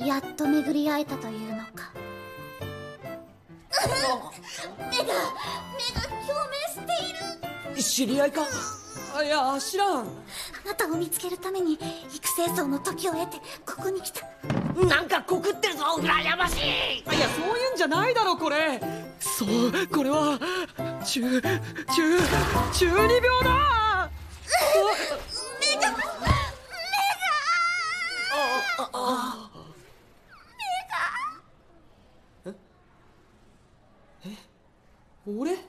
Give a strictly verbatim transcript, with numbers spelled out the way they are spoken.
やっと巡り会えたというのか。目が目が共鳴している。 知り合いか？いや、知らん。 あなたを見つけるために育成層の時を経てここに来た。 なんか告ってるぞ、羨ましい。いや、そういうんじゃないだろこれ。そう、これは中中中二病だ。 目が目がああ目がええ俺